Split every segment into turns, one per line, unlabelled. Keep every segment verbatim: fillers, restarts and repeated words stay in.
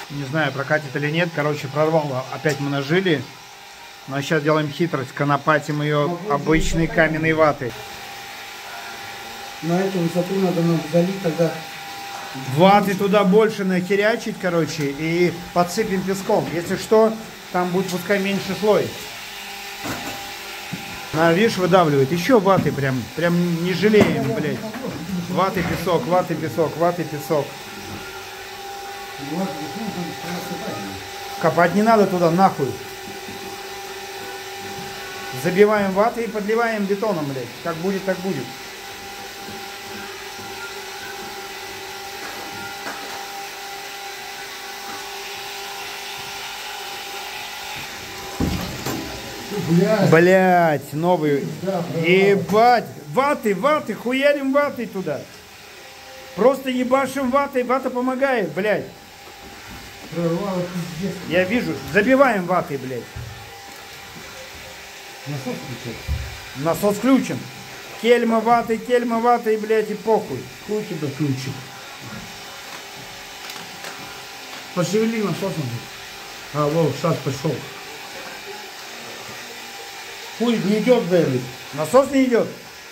Не знаю, прокатит или нет. Короче, прорвало. Опять мы нажили. Но сейчас делаем хитрость. Конопатим ее обычной каменной ватой.
На эту высоту надо нам залить тогда.
Ваты туда больше нахерячить, короче, и подсыпем песком. Если что, там будет пускай меньше слой. На, видишь, выдавливает. Еще ваты прям, прям не жалеем, блядь. Ваты, песок, ваты, песок, ваты, песок. Копать не надо туда, нахуй. Забиваем ваты и подливаем бетоном, блядь. Как будет, так будет.
Блядь.
Блять, новый. Да, ебать. Ваты, ваты, хуярим ватой туда. Просто ебашим ватой, вата помогает, блядь.
Прорвало, пиздец.
Я вижу. Забиваем ватой, блядь.
Насос включен.
Насос включен. Кельма ватой, кельма ватой, блядь, и похуй.
Хуй тебя включил. Пошевели насосом. А, вот, сейчас пошел. Хуй не идет, блядь.
Насос не идет.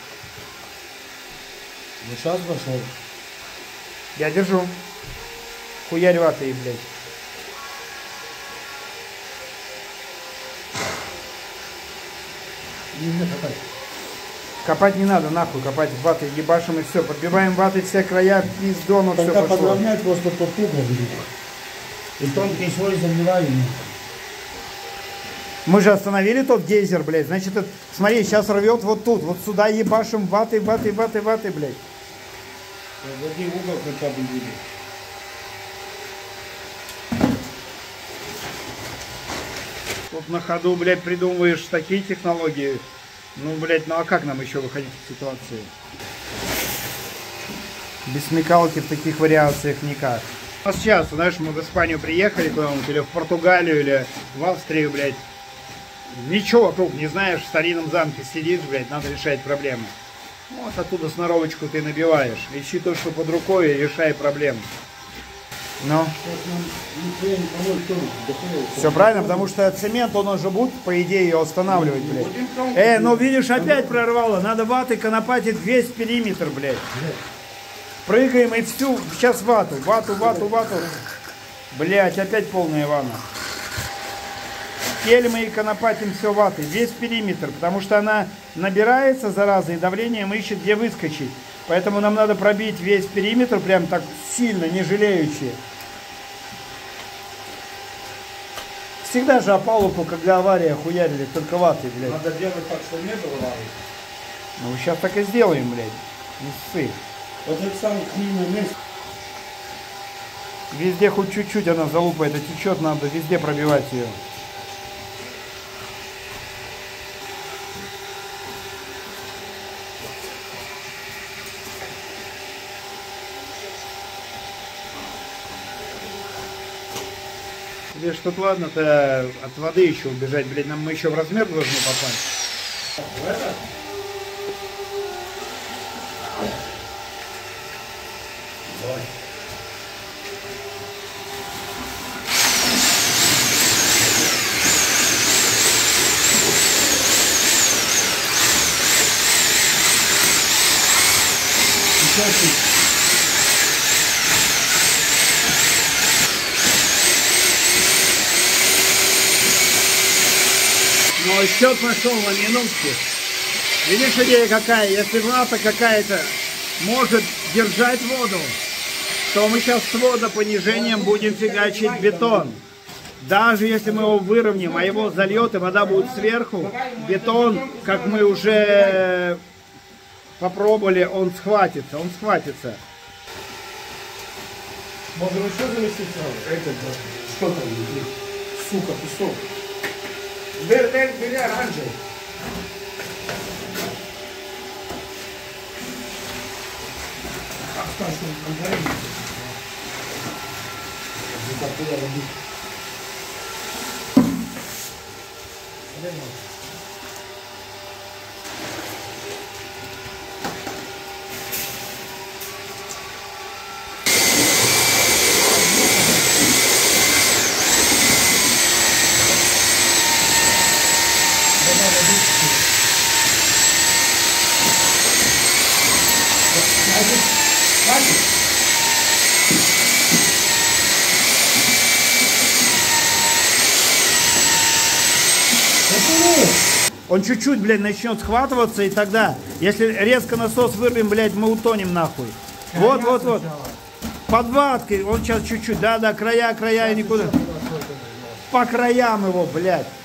Вот сейчас пошел.
Я держу. Хуярь ватой, блядь.
Не копать.
Копать не надо, нахуй, копать ватой, ебашим и все. Подбиваем ватой все края, пиздону, все
Тогда
пошло.
подровнять просто по кругу будет. И тонкий слой заливаем.
Мы же остановили тот гейзер, блядь. Значит, это, смотри, сейчас рвет вот тут. Вот сюда ебашим ватой, ватой, ватой, ватой, блядь.
Погоди, угол хотя бы будет.
Тут на ходу, блядь, придумываешь такие технологии. Ну, блядь, ну а как нам еще выходить из ситуации? Без смекалки в таких вариациях никак. А сейчас, знаешь, мы в Испанию приехали куда-нибудь, или в Португалию, или в Австрию, блядь. Ничего вокруг не знаешь, в старинном замке сидишь, блядь, надо решать проблемы. Вот оттуда сноровочку ты набиваешь. Ищи то, что под рукой, и решай проблему. Ну. Все правильно, потому что цемент, он уже будет, по идее, ее останавливать, блядь. Э, ну видишь, опять прорвало. Надо ватой конопатить весь периметр, блядь. Прыгаем и всю, сейчас вату, вату, вату, вату. Блядь, опять полная ванна. Кельмой и конопатим все ватой, весь периметр, потому что она набирается, зараза, и давлением ищет, где выскочить. Поэтому нам надо пробить весь периметр прям так сильно, не жалеючи. Всегда же опалубку, когда авария, хуярили, только ватой, блядь.
Надо делать так, чтобы не было аварии.
Ну сейчас так и сделаем, блядь. Не ссы.
Вот это самое клинное место.
Везде хоть чуть-чуть она залупа, это течет, надо везде пробивать ее. Видишь, тут ладно-то от воды еще убежать, блядь, нам мы еще в размер должны попасть.
В это? Давай. Еще.
Но счет пошел на минутку. Видишь, идея какая? Если вата какая-то может держать воду, то мы сейчас с водопонижением будем фигачить бетон. Даже если мы его выровняем, а его зальет, и вода будет сверху, бетон, как мы уже попробовали, он схватится, он схватится.
Можно еще заместить сразу? Это, да. Что там внутри? Сука, песок. Бери, бери, бери оранжевый. Оставься мандарин. Вот оттуда воды. Хватит?
Он чуть-чуть, блядь, начнет схватываться, и тогда, если резко насос вырвем, блядь, мы утонем нахуй. Вот, вот, вот. Подваткой, он сейчас чуть-чуть, да-да, края, края, и никуда. По краям его, блядь.